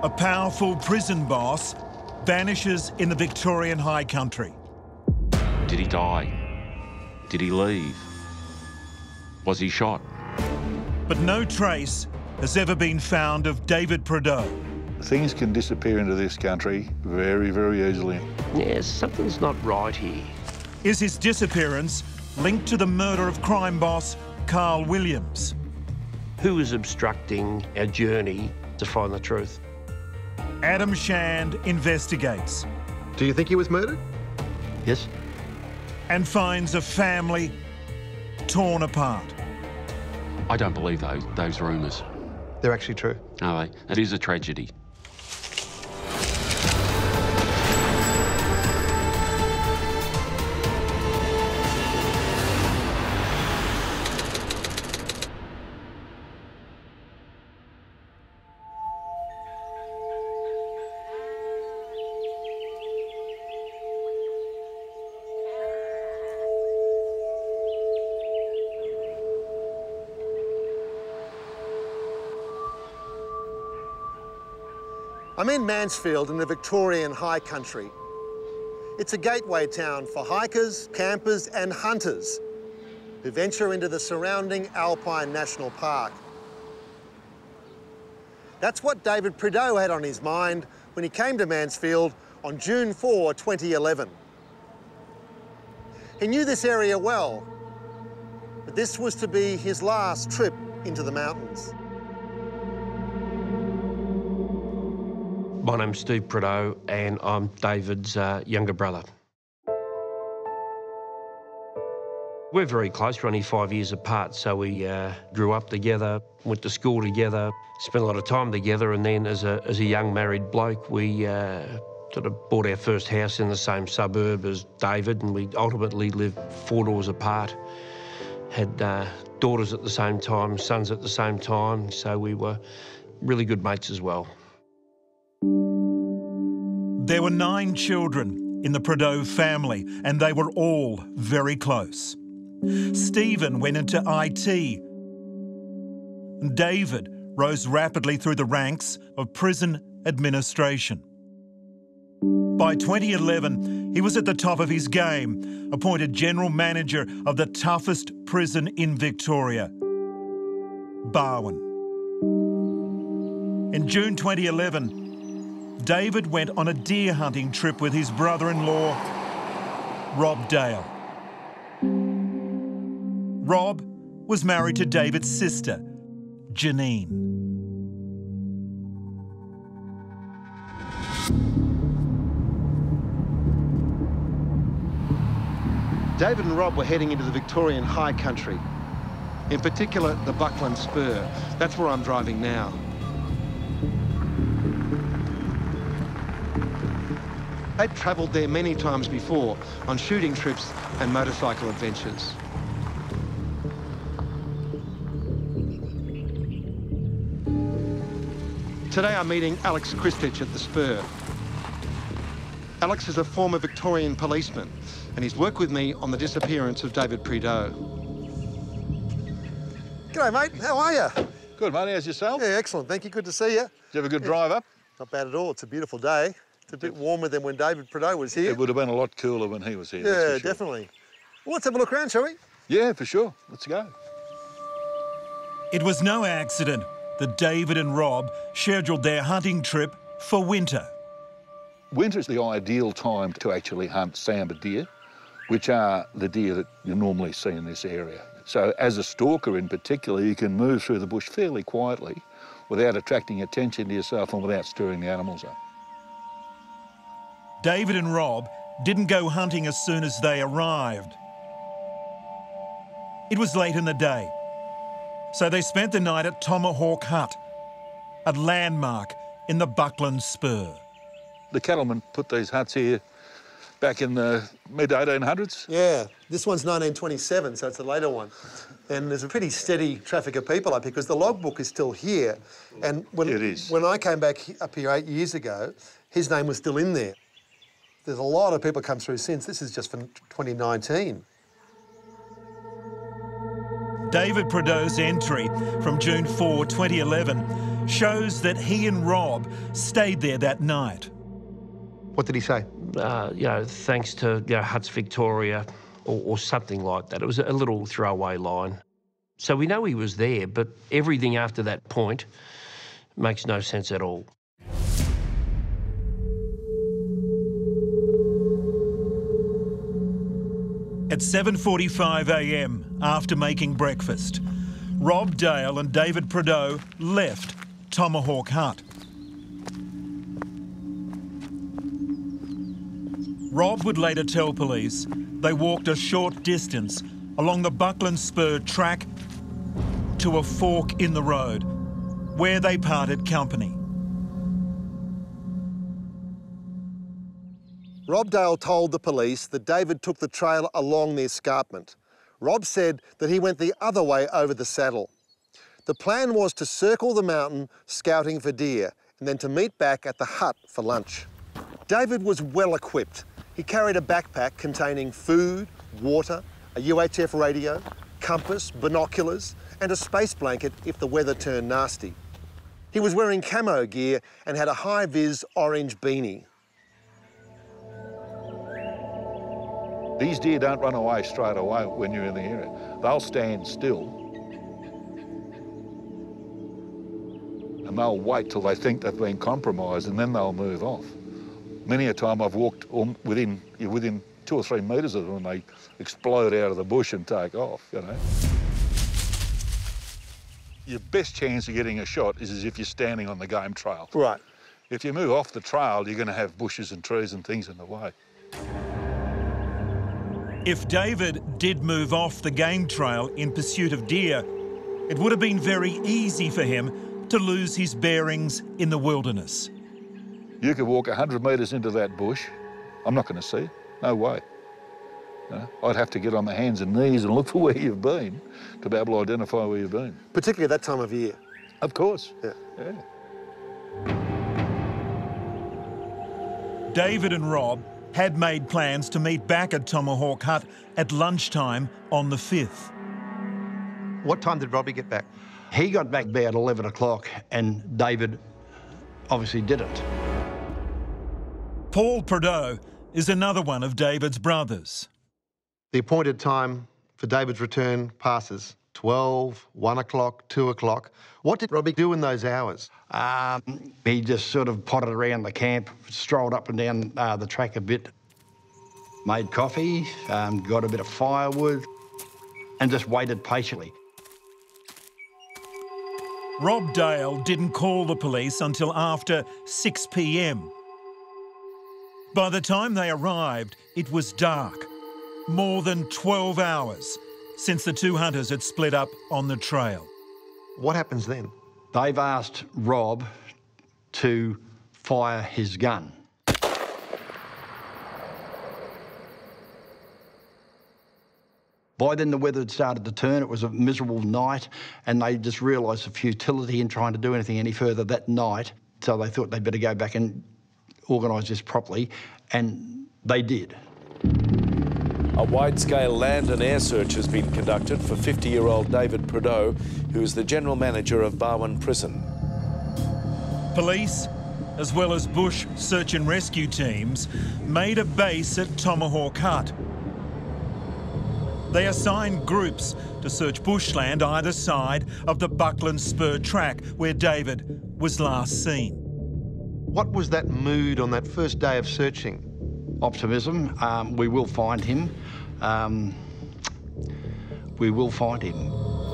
A powerful prison boss vanishes in the Victorian High Country. Did he die? Did he leave? Was he shot? But no trace has ever been found of David Prideaux. Things can disappear into this country very, very easily. Yes, something's not right here. Is his disappearance linked to the murder of crime boss Carl Williams? Who is obstructing our journey to find the truth? Adam Shand investigates. Do you think he was murdered? Yes. And finds a family torn apart. I don't believe those rumours. They're actually true. Are they? It is a tragedy. I'm in Mansfield in the Victorian High Country. It's a gateway town for hikers, campers and hunters who venture into the surrounding Alpine National Park. That's what David Prideaux had on his mind when he came to Mansfield on June 4, 2011. He knew this area well, but this was to be his last trip into the mountains. My name's Steve Prideaux and I'm David's younger brother. We're very close, we're only 5 years apart, so we grew up together, went to school together, spent a lot of time together, and then as a young married bloke, we sort of bought our first house in the same suburb as David, and we ultimately lived 4 doors apart. Had daughters at the same time, sons at the same time, so we were really good mates as well. There were 9 children in the Prideaux family, and they were all very close. Stephen went into IT. And David rose rapidly through the ranks of prison administration. By 2011, he was at the top of his game, appointed general manager of the toughest prison in Victoria, Barwon. In June 2011, David went on a deer hunting trip with his brother-in-law, Rob Dale. Rob was married to David's sister, Janine. David and Rob were heading into the Victorian High Country, in particular the Buckland Spur. That's where I'm driving now. They'd travelled there many times before on shooting trips and motorcycle adventures. Today I'm meeting Alex Christich at the Spur. Alex is a former Victorian policeman and he's worked with me on the disappearance of David Prideaux. G'day, mate. How are you? Good, mate. How's yourself? Yeah, excellent. Thank you. Good to see you. Did you have a good drive up? Not bad at all. It's a beautiful day. It's a bit warmer than when David Prideaux was here. It would have been a lot cooler when he was here. Yeah, that's for sure. definitely. Well, let's have a look around, shall we? Yeah, for sure. Let's go. It was no accident that David and Rob scheduled their hunting trip for winter. Winter's the ideal time to actually hunt sambar deer, which are the deer that you normally see in this area. So as a stalker in particular, you can move through the bush fairly quietly without attracting attention to yourself and without stirring the animals up. David and Rob didn't go hunting as soon as they arrived. It was late in the day, so they spent the night at Tomahawk Hut, a landmark in the Buckland Spur. The cattlemen put these huts here back in the mid-1800s. Yeah, this one's 1927, so it's a later one. And there's a pretty steady traffic of people up here because the logbook is still here. And when I came back up here 8 years ago, his name was still in there. There's a lot of people come through since. This is just from 2019. David Prideaux's entry from June 4, 2011 shows that he and Rob stayed there that night. What did he say? You know, thanks to Huts Victoria or something like that. It was a little throwaway line. So we know he was there, but everything after that point makes no sense at all. At 7:45 a.m, after making breakfast, Rob Dale and David Prideaux left Tomahawk Hut. Rob would later tell police they walked a short distance along the Buckland Spur track to a fork in the road, where they parted company. Rob Dale told the police that David took the trail along the escarpment. Rob said that he went the other way over the saddle. The plan was to circle the mountain scouting for deer and then to meet back at the hut for lunch. David was well equipped. He carried a backpack containing food, water, a UHF radio, compass, binoculars and a space blanket if the weather turned nasty. He was wearing camo gear and had a high-vis orange beanie. These deer don't run away straight away when you're in the area. They'll stand still and they'll wait till they think they've been compromised and then they'll move off. Many a time I've walked within 2 or 3 metres of them and they explode out of the bush and take off, you know. Your best chance of getting a shot is as if you're standing on the game trail. Right. If you move off the trail, you're going to have bushes and trees and things in the way. If David did move off the game trail in pursuit of deer, it would have been very easy for him to lose his bearings in the wilderness. You could walk 100 metres into that bush. I'm not going to see it. No way. No, I'd have to get on my hands and knees and look for where you've been to be able to identify where you've been. Particularly at that time of year. Of course. Yeah. Yeah. David and Rob had made plans to meet back at Tomahawk Hut at lunchtime on the 5th. What time did Robbie get back? He got back about 11 o'clock and David obviously didn't. Paul Prideaux is another one of David's brothers. The appointed time for David's return passes. 12, 1 o'clock, 2 o'clock. What did Robbie do in those hours? He just sort of potted around the camp, strolled up and down the track a bit, made coffee, got a bit of firewood, and just waited patiently. Rob Dale didn't call the police until after 6 p.m. By the time they arrived, it was dark. More than 12 hours since the two hunters had split up on the trail. What happens then? They've asked Rob to fire his gun. By then the weather had started to turn. It was a miserable night and they just realised the futility in trying to do anything any further that night. So they thought they'd better go back and organise this properly, and they did. A wide-scale land and air search has been conducted for 50-year-old David Prideaux, who is the general manager of Barwon Prison. Police, as well as bush search and rescue teams, made a base at Tomahawk Hut. They assigned groups to search bushland either side of the Buckland Spur track where David was last seen. What was that mood on that first day of searching? Optimism. We will find him. We will find him.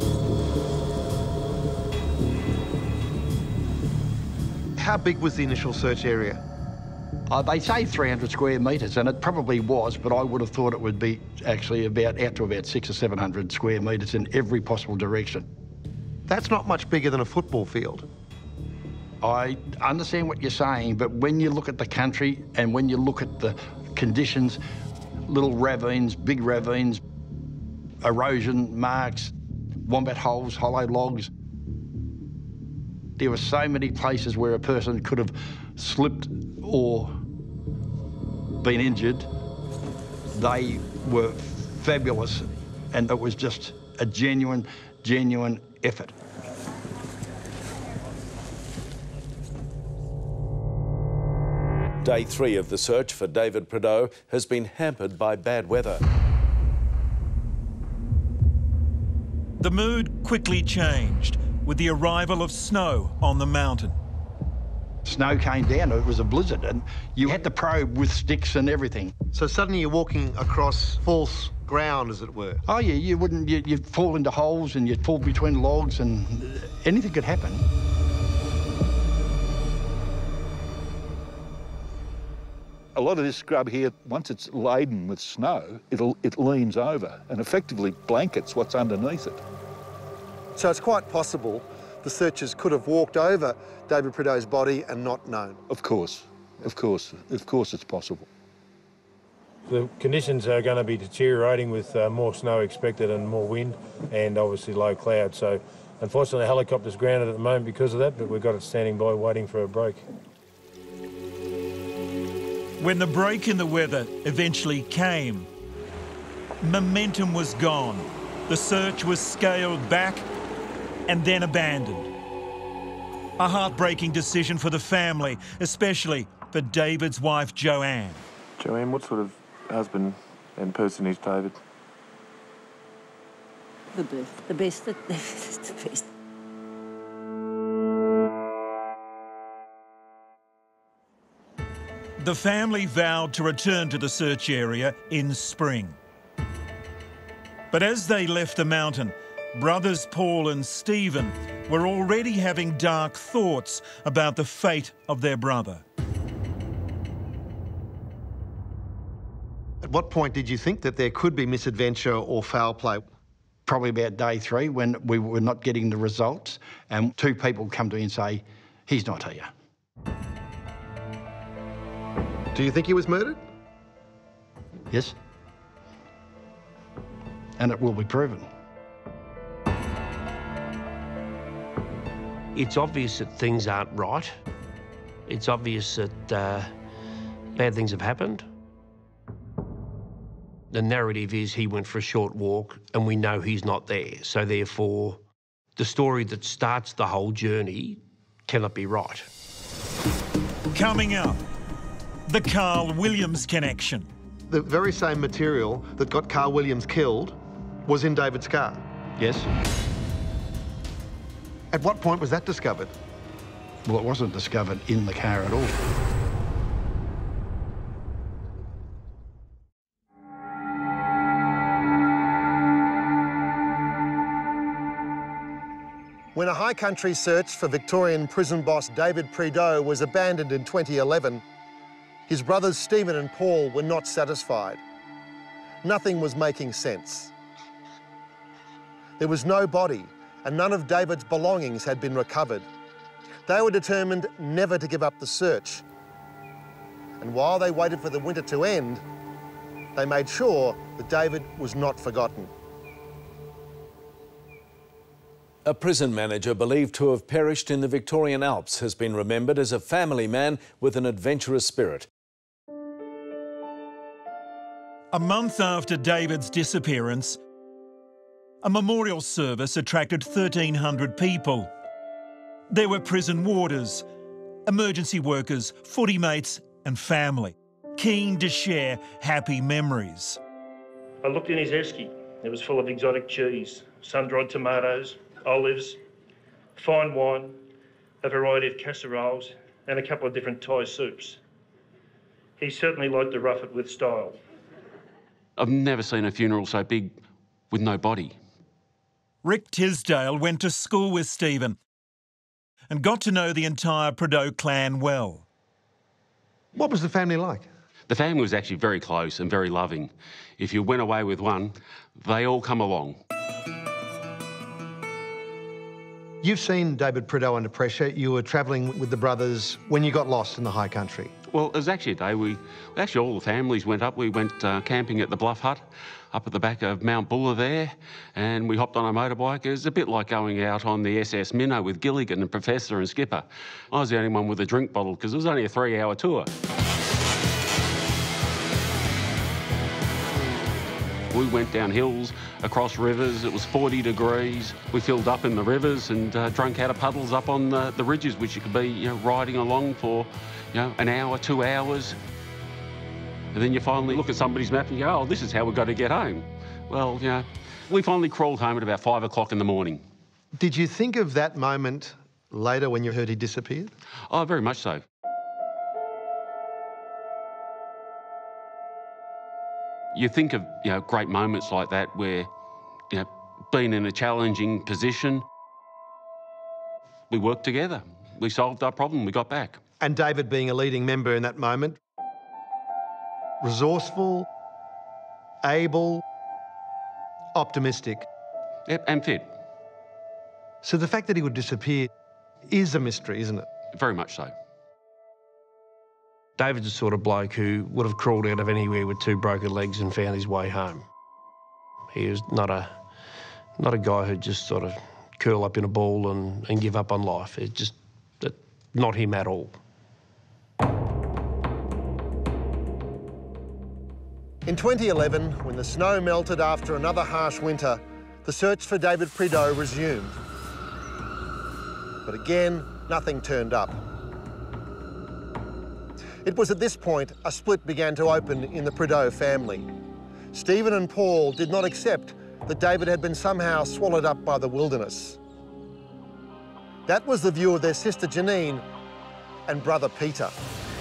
How big was the initial search area? They say 300 square metres, and it probably was, but I would have thought it would be actually out to about 600 or 700 square metres in every possible direction. That's not much bigger than a football field. I understand what you're saying, but when you look at the country and when you look at the conditions, little ravines, big ravines, erosion marks, wombat holes, hollow logs, there were so many places where a person could have slipped or been injured. They were fabulous, and it was just a genuine effort. Day 3 of the search for David Prideaux has been hampered by bad weather. The mood quickly changed with the arrival of snow on the mountain. Snow came down, it was a blizzard, and you had to probe with sticks and everything. So suddenly you're walking across false ground, as it were. Oh yeah, you'd fall into holes and you'd fall between logs and anything could happen. A lot of this scrub here, once it's laden with snow, it leans over and effectively blankets what's underneath it. So it's quite possible the searchers could have walked over David Prideaux's body and not known. Of course it's possible. The conditions are going to be deteriorating with more snow expected and more wind and obviously low cloud. So unfortunately the helicopter's grounded at the moment because of that, but we've got it standing by waiting for a break. When the break in the weather eventually came, momentum was gone. The search was scaled back and then abandoned. A heartbreaking decision for the family, especially for David's wife, Joanne. Joanne, what sort of husband and person is David? The best. The best. The family vowed to return to the search area in spring. But as they left the mountain, brothers Paul and Stephen were already having dark thoughts about the fate of their brother. At what point did you think that there could be misadventure or foul play? Probably about Day 3 when we were not getting the results and 2 people come to me and say, he's not here. Do you think he was murdered? Yes. And it will be proven. It's obvious that things aren't right. It's obvious that bad things have happened. The narrative is he went for a short walk and we know he's not there. So therefore, the story that starts the whole journey cannot be right. Coming up, the Carl Williams connection. The very same material that got Carl Williams killed was in David's car. Yes. At what point was that discovered? Well, it wasn't discovered in the car at all. When a high country search for Victorian prison boss David Prideaux was abandoned in 2011, his brothers Stephen and Paul were not satisfied. Nothing was making sense. There was no body, and none of David's belongings had been recovered. They were determined never to give up the search. And while they waited for the winter to end, they made sure that David was not forgotten. A prison manager believed to have perished in the Victorian Alps has been remembered as a family man with an adventurous spirit. A month after David's disappearance, a memorial service attracted 1,300 people. There were prison warders, emergency workers, footy mates and family, keen to share happy memories. I looked in his esky. It was full of exotic cheese, sun-dried tomatoes, olives, fine wine, a variety of casseroles and a couple of different Thai soups. He certainly liked to rough it with style. I've never seen a funeral so big with no body. Rick Tisdale went to school with Stephen and got to know the entire Prideaux clan well. What was the family like? The family was actually very close and very loving. If you went away with one, they all come along. You've seen David Prideaux under pressure. You were travelling with the brothers when you got lost in the high country. Well, it was actually a day actually all the families went up. We went camping at the Bluff Hut up at the back of Mount Buller there, and we hopped on a motorbike. It was a bit like going out on the SS Minnow with Gilligan and Professor and Skipper. I was the only one with a drink bottle because it was only a 3-hour tour. We went down hills, across rivers. It was 40 degrees. We filled up in the rivers and drunk out of puddles up on the ridges, which you could be, riding along for, an hour, 2 hours. And then you finally look at somebody's map and you go, oh, this is how we've got to get home. Well, we finally crawled home at about 5 o'clock in the morning. Did you think of that moment later when you heard he disappeared? Oh, very much so. You think of, great moments like that where, being in a challenging position, we worked together. We solved our problem, we got back. And David being a leading member in that moment, resourceful, able, optimistic. Yep, and fit. So the fact that he would disappear is a mystery, isn't it? Very much so. David's the sort of bloke who would have crawled out of anywhere with 2 broken legs and found his way home. He was not a guy who'd just sort of curl up in a ball and give up on life. It's just not him at all. In 2011, when the snow melted after another harsh winter, the search for David Prideaux resumed. But again, nothing turned up. It was at this point a split began to open in the Prideaux family. Stephen and Paul did not accept that David had been somehow swallowed up by the wilderness. That was the view of their sister Janine and brother Peter.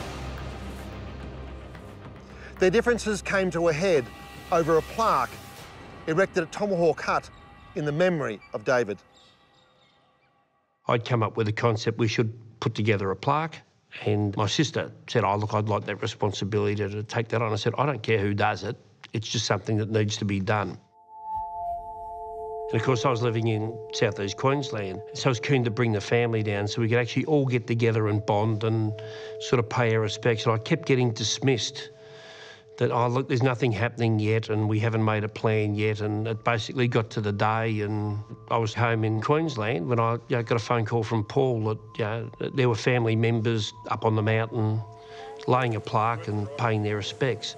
Their differences came to a head over a plaque erected at Tomahawk Hut in the memory of David. I'd come up with a concept we should put together a plaque, and my sister said, oh, look, I'd like that responsibility to take that on. I said, I don't care who does it, it's just something that needs to be done. And of course, I was living in southeast Queensland, so I was keen to bring the family down so we could actually all get together and bond and sort of pay our respects. And I kept getting dismissed that, oh, look, there's nothing happening yet and we haven't made a plan yet. And it basically got to the day and I was home in Queensland when I got a phone call from Paul that there were family members up on the mountain laying a plaque and paying their respects.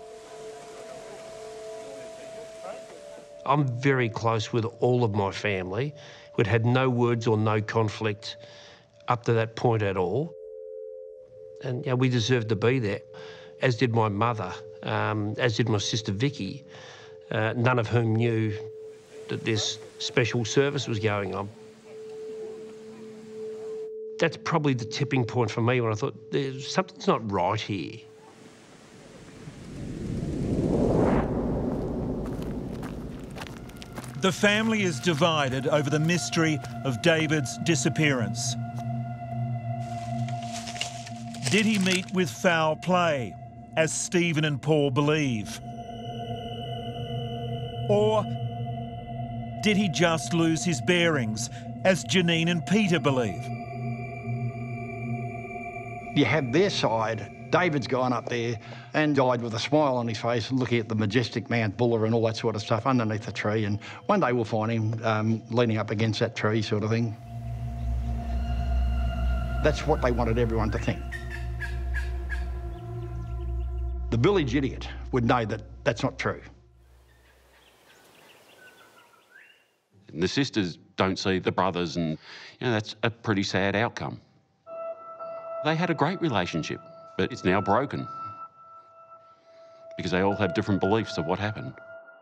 I'm very close with all of my family. We'd had no words or no conflict up to that point at all. And we deserved to be there, as did my mother, as did my sister Vicky, none of whom knew that this special service was going on. That's probably the tipping point for me when I thought, something's not right here. The family is divided over the mystery of David's disappearance. Did he meet with foul play, as Stephen and Paul believe? Or did he just lose his bearings, as Janine and Peter believe? You have their side. David's gone up there and died with a smile on his face, looking at the majestic Mount Buller and all that sort of stuff underneath the tree. And one day we'll find him leaning up against that tree sort of thing. That's what they wanted everyone to think. The village idiot would know that that's not true. The sisters don't see the brothers and, that's a pretty sad outcome. They had a great relationship, but it's now broken because they all have different beliefs of what happened.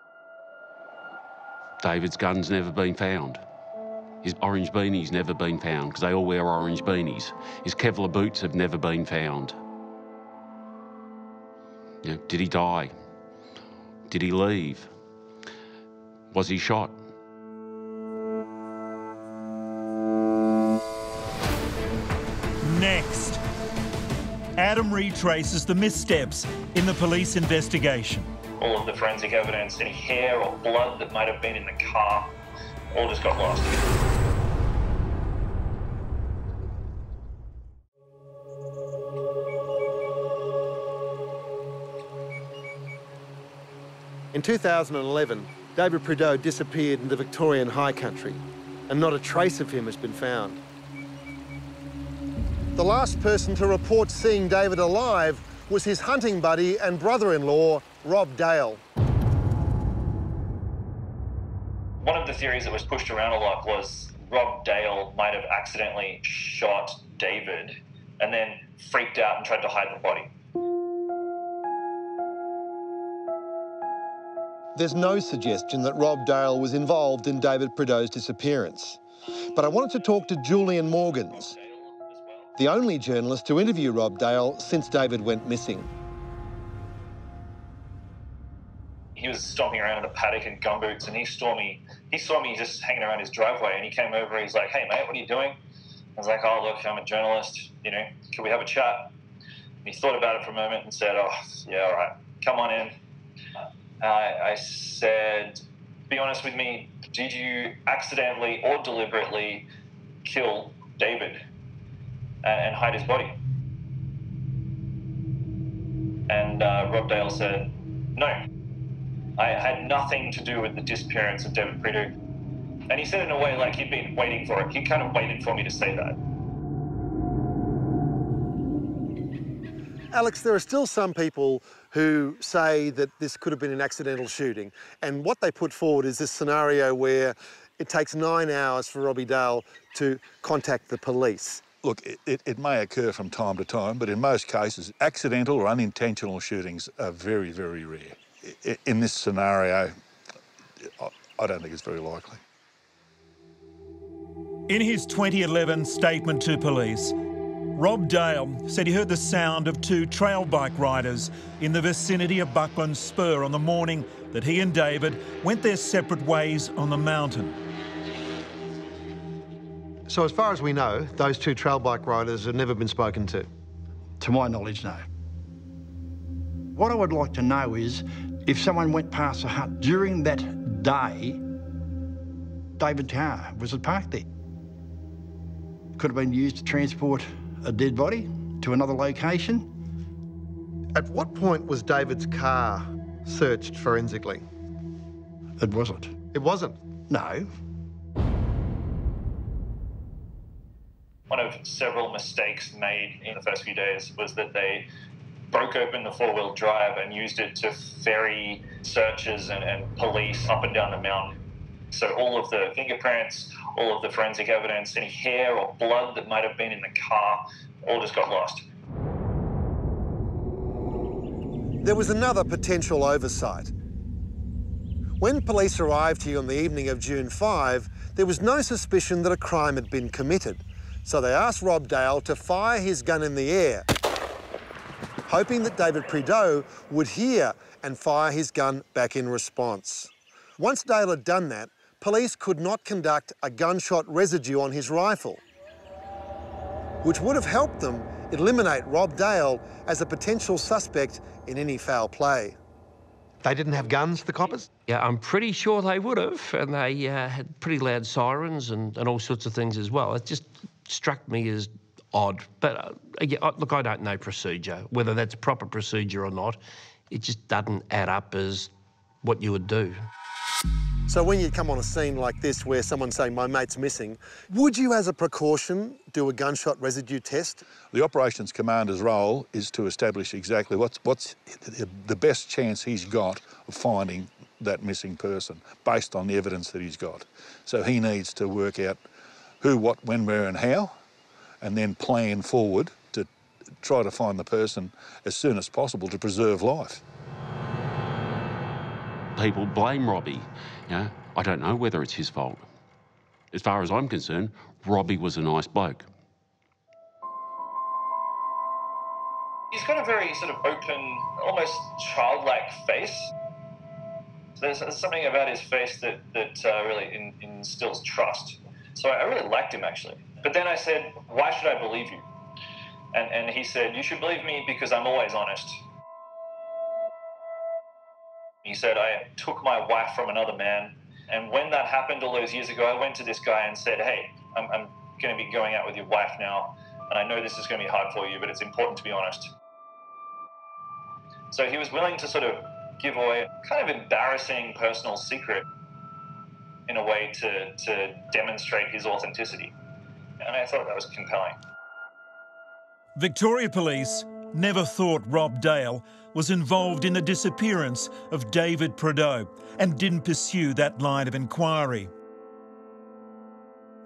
David's gun's never been found. His orange beanie's never been found because they all wear orange beanies. His Kevlar boots have never been found. Did he die? Did he leave? Was he shot? Next, Adam retraces the missteps in the police investigation. All of the forensic evidence, any hair or blood that might have been in the car, all just got lost. In 2011, David Prideaux disappeared in the Victorian High Country, and not a trace of him has been found. The last person to report seeing David alive was his hunting buddy and brother-in-law, Rob Dale. theories that was pushed around a lot was Rob Dale might have accidentally shot David and then freaked out and tried to hide the body. There's no suggestion that Rob Dale was involved in David Prideaux's disappearance. But I wanted to talk to Julian Morgans, the only journalist to interview Rob Dale since David went missing. He was stomping around in a paddock in gumboots, and he saw me just hanging around his driveway, and he came over, he's like, "Hey mate, what are you doing?" I was like, "Oh look, I'm a journalist, you know, can we have a chat?" And he thought about it for a moment and said, "Oh yeah, all right, come on in." I said, "Be honest with me, did you accidentally or deliberately kill David and hide his body?" And Rob Dale said, "No, I had nothing to do with the disappearance of David Prideaux." And he said it in a way like he'd been waiting for it. He kind of waited for me to say that. Alex, there are still some people who say that this could have been an accidental shooting. And what they put forward is this scenario where it takes 9 hours for Robbie Dale to contact the police. Look, it may occur from time to time, but in most cases, accidental or unintentional shootings are very, very rare. In this scenario, I don't think it's very likely. In his 2011 statement to police, Rob Dale said he heard the sound of 2 trail bike riders in the vicinity of Buckland Spur on the morning that he and David went their separate ways on the mountain. So as far as we know, those 2 trail bike riders have never been spoken to? To my knowledge, no. What I would like to know is if someone went past the hut during that day, David's car, was it parked there? Could have been used to transport a dead body to another location. At what point was David's car searched forensically? It wasn't. It wasn't? No. One of several mistakes made in the first few days was that they broke open the 4-wheel drive and used it to ferry searchers and police up and down the mountain. So all of the fingerprints, all of the forensic evidence, any hair or blood that might have been in the car, all just got lost. There was another potential oversight. When police arrived here on the evening of June 5, there was no suspicion that a crime had been committed. So they asked Rob Dale to fire his gun in the air, hoping that David Prideaux would hear and fire his gun back in response. Once Dale had done that, police could not conduct a gunshot residue on his rifle, which would have helped them eliminate Rob Dale as a potential suspect in any foul play. They didn't have guns, the coppers? Yeah, I'm pretty sure they would have, and they had pretty loud sirens and all sorts of things as well. It just struck me as odd. But look, I don't know procedure, whether that's proper procedure or not. It just doesn't add up as what you would do. So when you come on a scene like this where someone's saying, "My mate's missing," would you, as a precaution, do a gunshot residue test? The operations commander's role is to establish exactly what's the best chance he's got of finding that missing person based on the evidence that he's got. So he needs to work out who, what, when, where and how, and then plan forward to try to find the person as soon as possible to preserve life. People blame Robbie. You know, I don't know whether it's his fault. As far as I'm concerned, Robbie was a nice bloke. He's got a very sort of open, almost childlike face. There's something about his face that really instills trust. So I really liked him, actually. But then I said, "Why should I believe you?" And he said, "You should believe me because I'm always honest." He said, "I took my wife from another man, and when that happened all those years ago, I went to this guy and said, 'Hey, I'm going to be going out with your wife now, and I know this is going to be hard for you, but it's important to be honest.'" So he was willing to sort of give away a kind of embarrassing personal secret in a way to demonstrate his authenticity. And I thought that was compelling. Victoria Police never thought Rob Dale was involved in the disappearance of David Prideaux and didn't pursue that line of inquiry.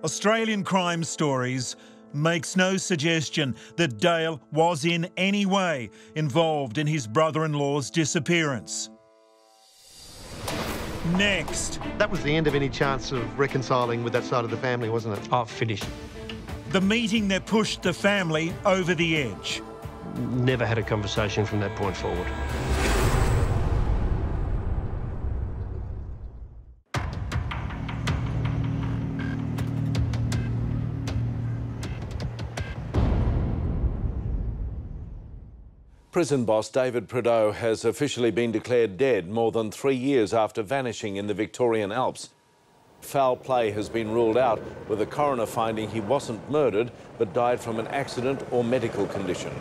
Australian Crime Stories makes no suggestion that Dale was in any way involved in his brother-in-law's disappearance. Next. That was the end of any chance of reconciling with that side of the family, wasn't it? Oh, finished. The meeting that pushed the family over the edge. Never had a conversation from that point forward. Prison boss David Prideaux has officially been declared dead more than 3 years after vanishing in the Victorian Alps. Foul play has been ruled out, with the coroner finding he wasn't murdered but died from an accident or medical condition.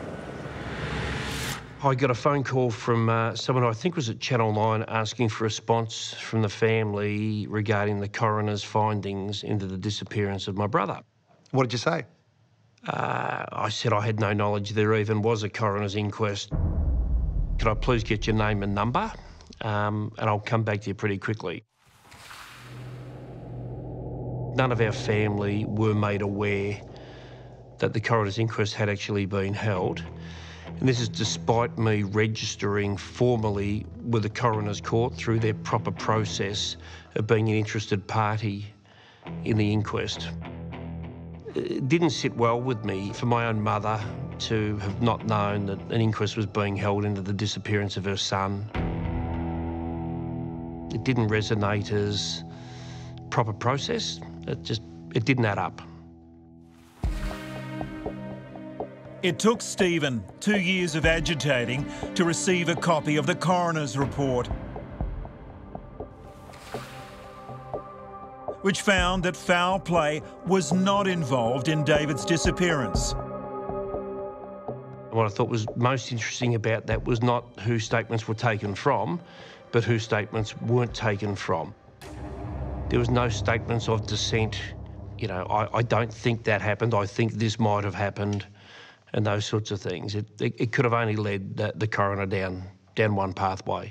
I got a phone call from someone I think was at Channel 9 asking for a response from the family regarding the coroner's findings into the disappearance of my brother. What did you say? I said I had no knowledge there even was a coroner's inquest. Could I please get your name and number? And I'll come back to you pretty quickly. None of our family were made aware that the coroner's inquest had actually been held. And this is despite me registering formally with the coroner's court through their proper process of being an interested party in the inquest. It didn't sit well with me for my own mother to have not known that an inquest was being held into the disappearance of her son. It didn't resonate as proper process. It didn't add up. It took Stephen 2 years of agitating to receive a copy of the coroner's report, which found that foul play was not involved in David's disappearance. What I thought was most interesting about that was not whose statements were taken from, but whose statements weren't taken from. There was no statements of dissent. You know, I don't think that happened, I think this might have happened, and those sorts of things. It could have only led the coroner down one pathway.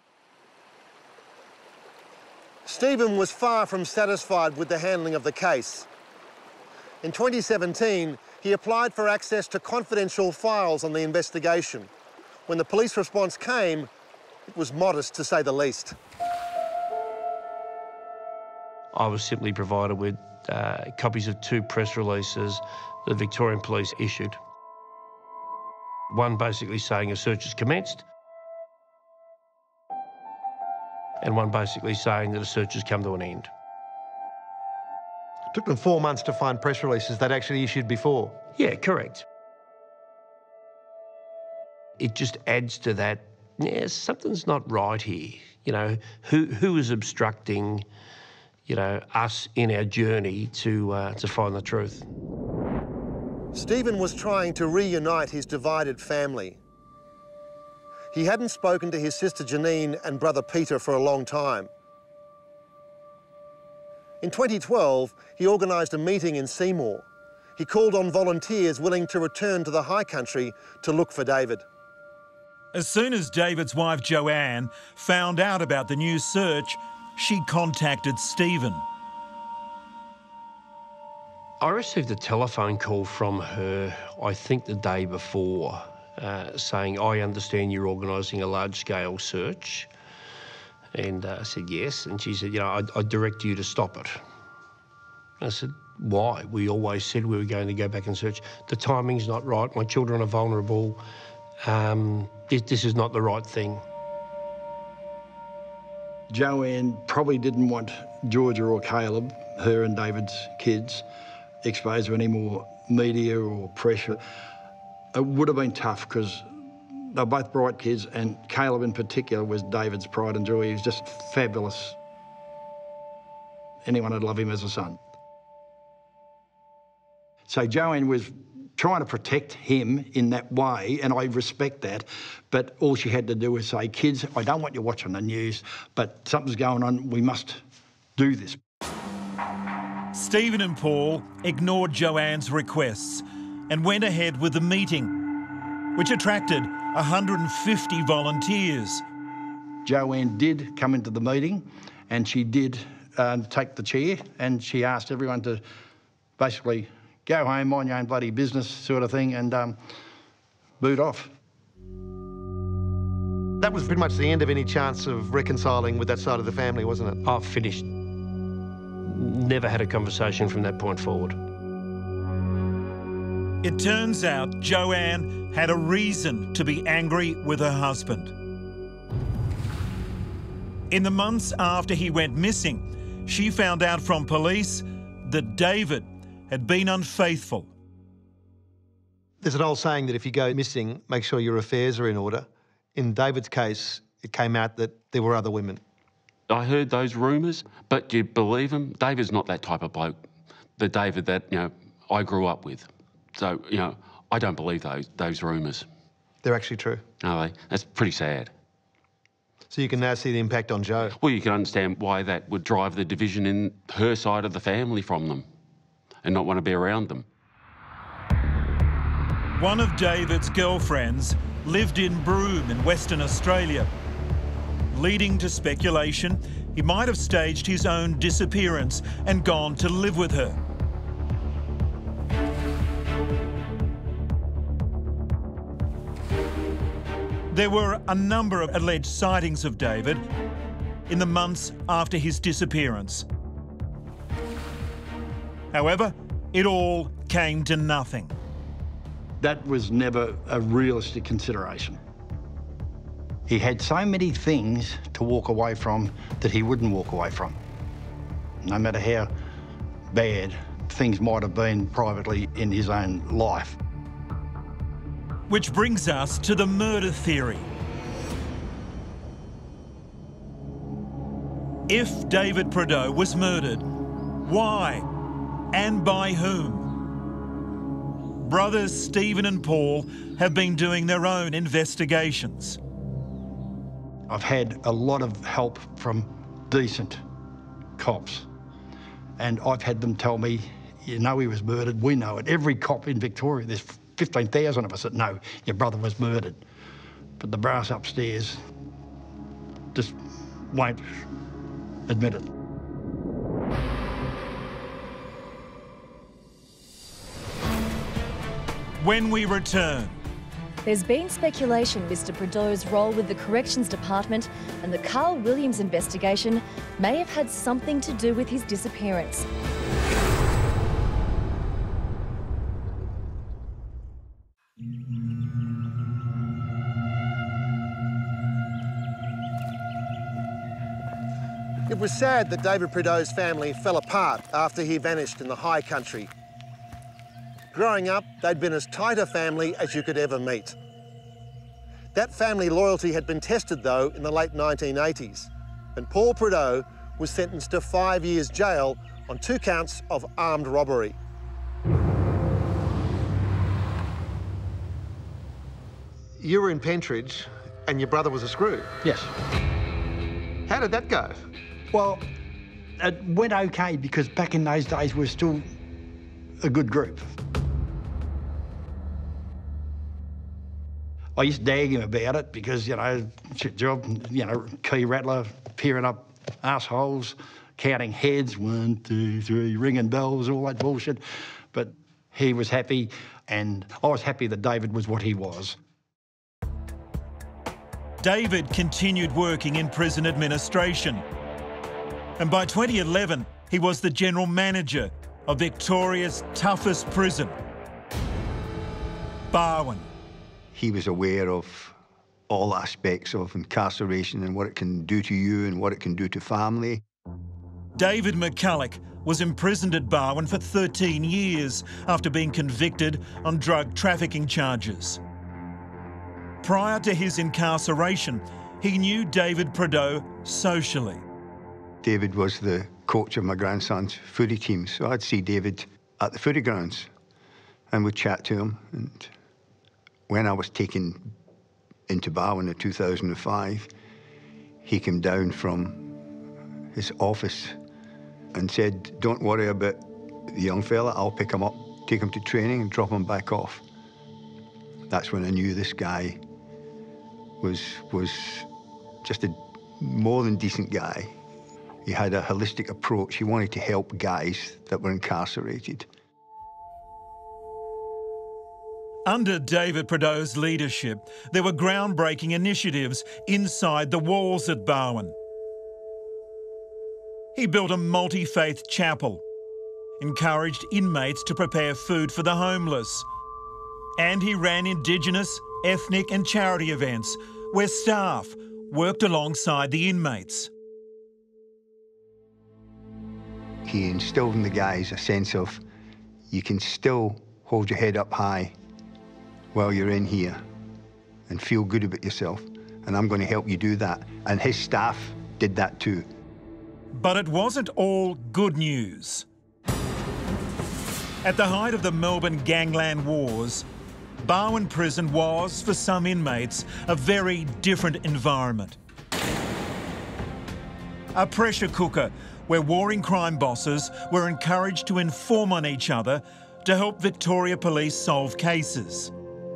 Stephen was far from satisfied with the handling of the case. In 2017, he applied for access to confidential files on the investigation. When the police response came, it was modest to say the least. I was simply provided with copies of 2 press releases the Victorian Police issued. One basically saying a search has commenced, and one basically saying that a search has come to an end. It took them 4 months to find press releases they'd actually issued before. Yeah, correct. It just adds to that, yeah, something's not right here. You know, who is obstructing, you know, us in our journey to find the truth? Stephen was trying to reunite his divided family. He hadn't spoken to his sister Janine and brother Peter for a long time. In 2012, he organised a meeting in Seymour. He called on volunteers willing to return to the high country to look for David. As soon as David's wife Joanne found out about the new search, she contacted Stephen. I received a telephone call from her, I think the day before, saying, I understand you're organising a large-scale search. And I said, yes. And she said, you know, I direct you to stop it. I said, why? We always said we were going to go back and search. The timing's not right. My children are vulnerable. This is not the right thing. Joanne probably didn't want Georgia or Caleb, her and David's kids, exposed to any more media or pressure. It would have been tough because they're both bright kids, and Caleb in particular was David's pride and joy. He was just fabulous. Anyone would love him as a son. So Joanne was trying to protect him in that way, and I respect that, but all she had to do was say, kids, I don't want you watching the news, but something's going on, we must do this. Stephen and Paul ignored Joanne's requests and went ahead with the meeting, which attracted 150 volunteers. Joanne did come into the meeting, and she did take the chair, and she asked everyone to basically go home, mind your own bloody business sort of thing, and boot off. That was pretty much the end of any chance of reconciling with that side of the family, wasn't it? I've finished. Never had a conversation from that point forward. It turns out Joanne had a reason to be angry with her husband. In the months after he went missing, she found out from police that David had been unfaithful. There's an old saying that if you go missing, make sure your affairs are in order. In David's case, it came out that there were other women. I heard those rumours, but do you believe them? David's not that type of bloke, the David that, I grew up with. So, I don't believe those rumours. They're actually true. Are they? That's pretty sad. So you can now see the impact on Joe. Well, you can understand why that would drive the division in her side of the family from them and not want to be around them. One of David's girlfriends lived in Broome in Western Australia, leading to speculation he might have staged his own disappearance and gone to live with her. There were a number of alleged sightings of David in the months after his disappearance. However, it all came to nothing. That was never a realistic consideration. He had so many things to walk away from that he wouldn't walk away from. No matter how bad things might have been privately in his own life. Which brings us to the murder theory. If David Prideaux was murdered, why and by whom? Brothers Stephen and Paul have been doing their own investigations. I've had a lot of help from decent cops, and I've had them tell me, he was murdered, we know it. Every cop in Victoria, there's 15,000 of us that know your brother was murdered. But the brass upstairs just won't admit it. When we return. There's been speculation Mr. Prideaux's role with the Corrections Department and the Carl Williams investigation may have had something to do with his disappearance. It was sad that David Prideaux's family fell apart after he vanished in the high country. Growing up, they'd been as tight a family as you could ever meet. That family loyalty had been tested, though, in the late 1980s, and Paul Prideaux was sentenced to 5 years jail on 2 counts of armed robbery. You were in Pentridge, and your brother was a screw. Yes. How did that go? Well, it went okay because back in those days we were still a good group. I used to dag him about it because, shit job, key rattler, peering up assholes, counting heads, 1, 2, 3, ringing bells, all that bullshit. But he was happy, and I was happy that David was what he was. David continued working in prison administration. And by 2011, he was the general manager of Victoria's toughest prison, Barwon. He was aware of all aspects of incarceration and what it can do to you and what it can do to family. David McCulloch was imprisoned at Barwon for 13 years after being convicted on drug trafficking charges. Prior to his incarceration, he knew David Prideaux socially. David was the coach of my grandson's footy team, so I'd see David at the footy grounds and would chat to him. And when I was taken into Barwon in 2005, he came down from his office and said, "Don't worry about the young fella, I'll pick him up, take him to training and drop him back off." That's when I knew this guy was just a more than decent guy. He had a holistic approach. He wanted to help guys that were incarcerated. Under David Prideaux's leadership, there were groundbreaking initiatives inside the walls at Barwon. He built a multi-faith chapel, encouraged inmates to prepare food for the homeless, and he ran Indigenous, ethnic and charity events where staff worked alongside the inmates. He instilled in the guys a sense of you can still hold your head up high while you're in here and feel good about yourself, and I'm going to help you do that. And his staff did that too. But it wasn't all good news. At the height of the Melbourne gangland wars, Barwon Prison was, for some inmates, a very different environment. A pressure cooker where warring crime bosses were encouraged to inform on each other to help Victoria Police solve cases.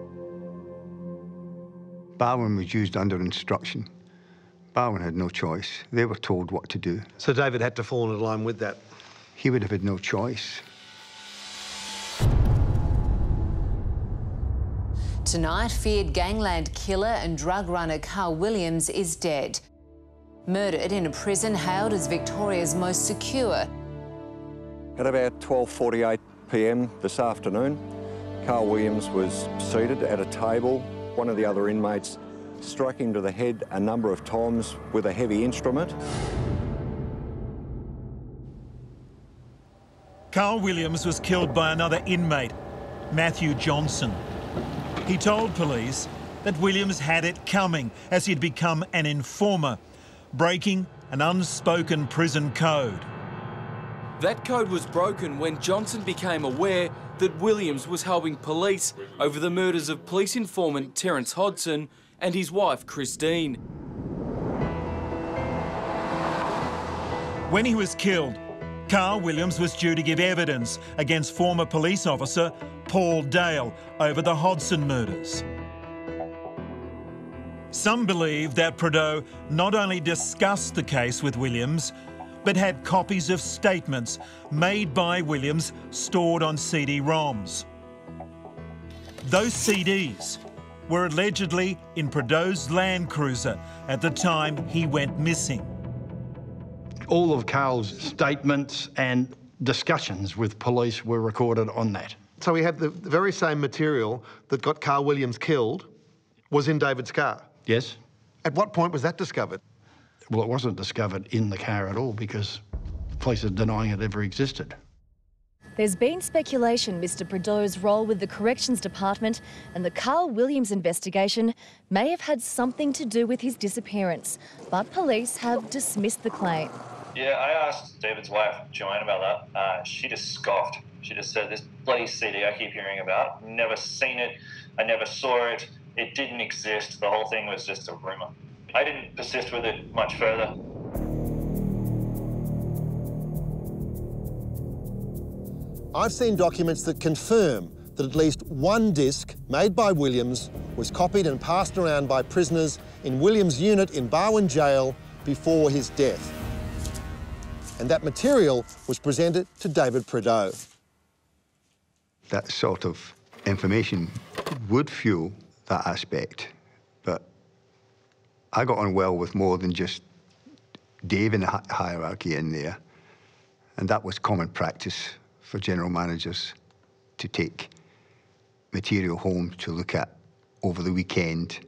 Barwon was used under instruction. Barwon had no choice. They were told what to do. So David had to fall in line with that? He would have had no choice. Tonight, feared gangland killer and drug runner Carl Williams is dead. Murdered in a prison hailed as Victoria's most secure. At about 12:48 p.m. this afternoon, Carl Williams was seated at a table. One of the other inmates struck him to the head a number of times with a heavy instrument. Carl Williams was killed by another inmate, Matthew Johnson. He told police that Williams had it coming as he'd become an informer, breaking an unspoken prison code. That code was broken when Johnson became aware that Williams was helping police over the murders of police informant Terence Hodson and his wife Christine. When he was killed, Carl Williams was due to give evidence against former police officer Paul Dale over the Hodson murders. Some believe that Prideaux not only discussed the case with Williams, but had copies of statements made by Williams stored on CD-ROMs. Those CDs were allegedly in Prideaux's Land Cruiser at the time he went missing. All of Carl's statements and discussions with police were recorded on that. So we have the very same material that got Carl Williams killed was in David's car? Yes. At what point was that discovered? Well, it wasn't discovered in the car at all because police are denying it ever existed. There's been speculation Mr Prideaux's role with the Corrections Department and the Carl Williams investigation may have had something to do with his disappearance, but police have dismissed the claim. Yeah, I asked David's wife, Joanne, about that. She just scoffed. She just said, this bloody CD I keep hearing about, never seen it, I never saw it, it didn't exist, the whole thing was just a rumour. I didn't persist with it much further. I've seen documents that confirm that at least one disc made by Williams was copied and passed around by prisoners in Williams' unit in Barwon Jail before his death. And that material was presented to David Prideaux. That sort of information would fuel that aspect, but I got on well with more than just Dave in the hierarchy in there, and that was common practice for general managers to take material home to look at over the weekend.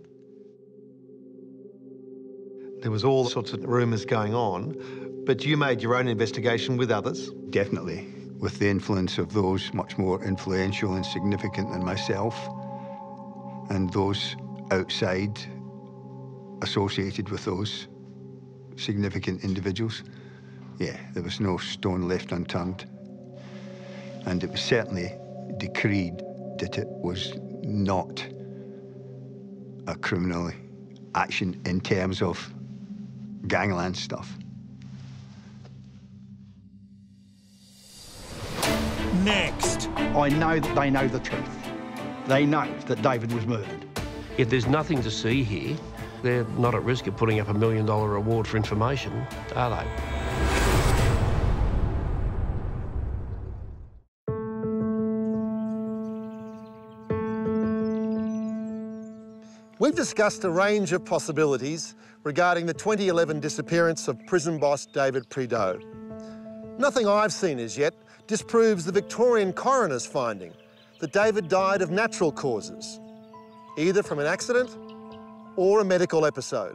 There was all sorts of rumours going on, but you made your own investigation with others? Definitely, with the influence of those much more influential and significant than myself, and those outside associated with those significant individuals. Yeah, there was no stone left unturned. And it was certainly decreed that it was not a criminal action in terms of gangland stuff. Next. I know that they know the truth. They know that David was murdered. If there's nothing to see here, they're not at risk of putting up $1 million reward for information, are they? We've discussed a range of possibilities regarding the 2011 disappearance of prison boss David Prideaux. Nothing I've seen as yet disproves the Victorian coroner's finding that David died of natural causes, either from an accident or a medical episode.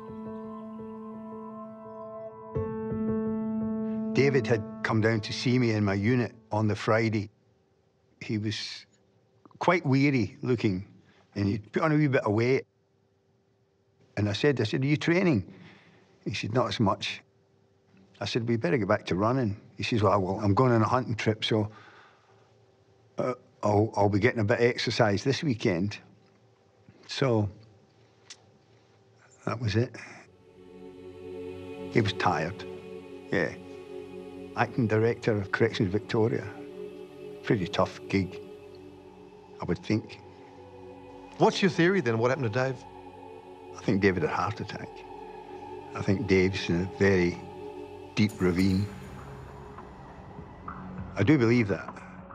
David had come down to see me in my unit on the Friday. He was quite weary looking, and he'd put on a wee bit of weight. And I said, are you training? He said, not as much. I said, we better get back to running. He says, well, I'm going on a hunting trip, so I'll be getting a bit of exercise this weekend. So that was it. He was tired, yeah. Acting Director of Corrections Victoria. Pretty tough gig, I would think. What's your theory then? What happened to Dave? I think David had a heart attack. I think Dave's in a very deep ravine. I do believe that.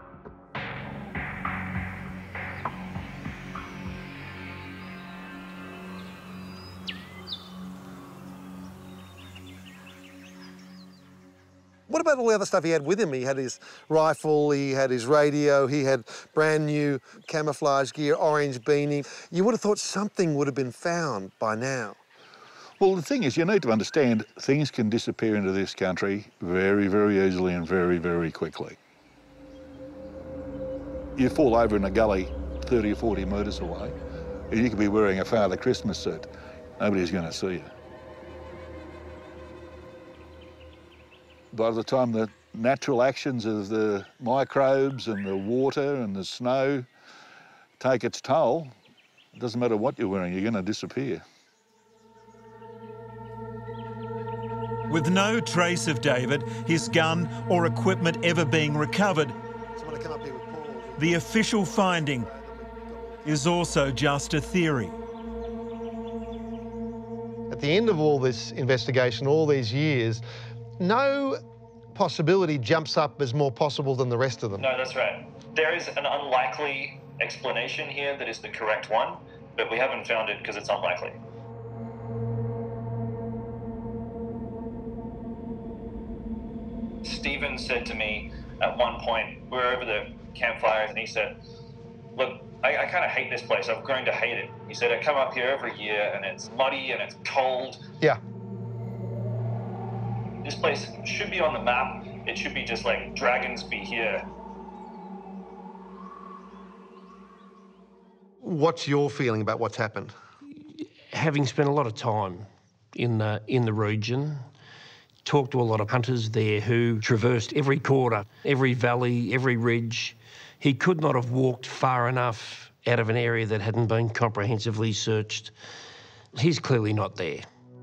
What about all the other stuff he had with him? He had his rifle, he had his radio, he had brand new camouflage gear, orange beanie. You would have thought something would have been found by now. Well, the thing is, you need to understand things can disappear into this country very, very easily and very, very quickly. You fall over in a gully 30 or 40 metres away, and you could be wearing a Father Christmas suit. Nobody's going to see you. By the time the natural actions of the microbes and the water and the snow take its toll, it doesn't matter what you're wearing, you're going to disappear. With no trace of David, his gun or equipment ever being recovered, the official finding is also just a theory. At the end of all this investigation, all these years, no possibility jumps up as more possible than the rest of them. No, that's right. There is an unlikely explanation here that is the correct one, but we haven't found it because it's unlikely. Stephen said to me at one point, we were over the campfires, and he said, look, I kind of hate this place. I've grown to hate it. He said, I come up here every year and it's muddy and it's cold. Yeah. This place should be on the map. It should be just like dragons be here. What's your feeling about what's happened? Having spent a lot of time in the region, talked to a lot of hunters there who traversed every corner, every valley, every ridge. He could not have walked far enough out of an area that hadn't been comprehensively searched. He's clearly not there.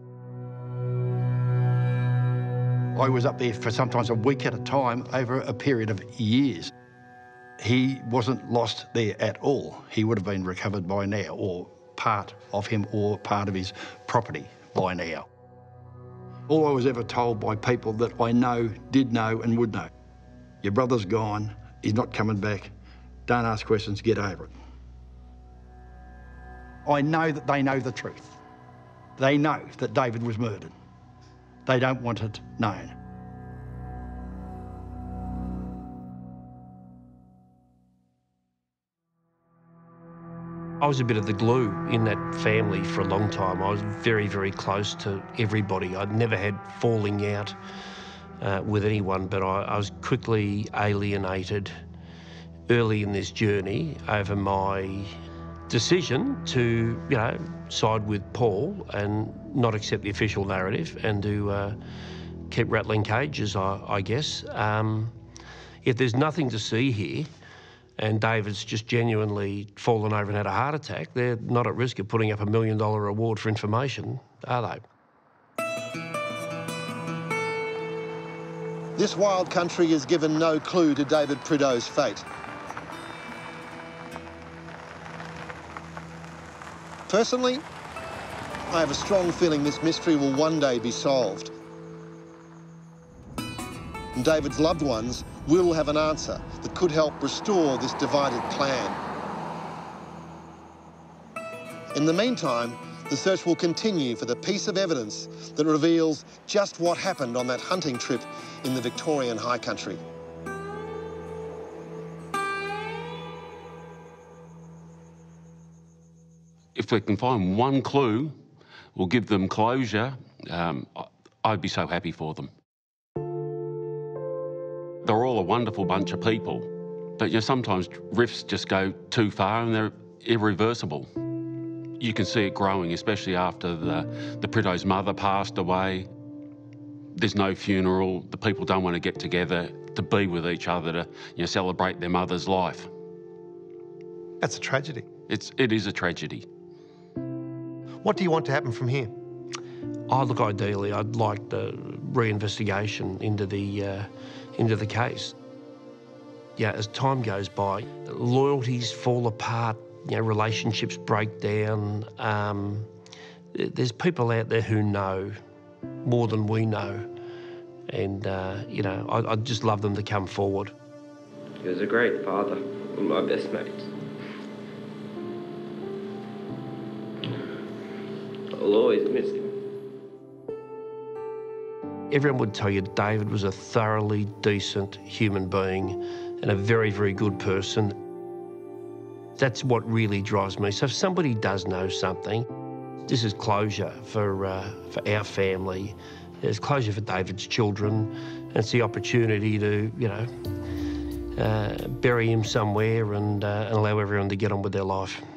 I was up there for sometimes a week at a time over a period of years. He wasn't lost there at all. He would have been recovered by now, or part of him, or part of his property by now. All I was ever told by people that I know, did know and would know. Your brother's gone, he's not coming back, don't ask questions, get over it. I know that they know the truth. They know that David was murdered. They don't want it known. I was a bit of the glue in that family for a long time. I was very, very close to everybody. I'd never had falling out with anyone, but I was quickly alienated early in this journey over my decision to, side with Paul and not accept the official narrative and to keep rattling cages, I guess. If there's nothing to see here, and David's just genuinely fallen over and had a heart attack, they're not at risk of putting up $1 million reward for information, are they? This wild country has given no clue to David Prideaux's fate. Personally, I have a strong feeling this mystery will one day be solved. And David's loved ones will have an answer that could help restore this divided clan. In the meantime, the search will continue for the piece of evidence that reveals just what happened on that hunting trip in the Victorian high country. If we can find one clue, we'll give them closure. I'd be so happy for them. They're all a wonderful bunch of people, but sometimes rifts just go too far and they're irreversible. You can see it growing, especially after the Prideaux's mother passed away. There's no funeral. The people don't want to get together to be with each other to celebrate their mother's life. That's a tragedy. It is a tragedy. What do you want to happen from here? Oh, look, ideally, I'd like the reinvestigation into the case. Yeah, as time goes by, loyalties fall apart, relationships break down. There's people out there who know more than we know, and I'd just love them to come forward. He was a great father, one of my best mates. I'll always miss him. Everyone would tell you David was a thoroughly decent human being and a very, very good person. That's what really drives me. So if somebody does know something, this is closure for our family. There's closure for David's children. And it's the opportunity to, bury him somewhere and allow everyone to get on with their life.